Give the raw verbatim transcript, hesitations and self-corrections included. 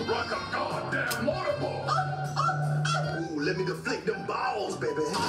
like a goddamn water ball. Ooh, let me deflate them balls, baby.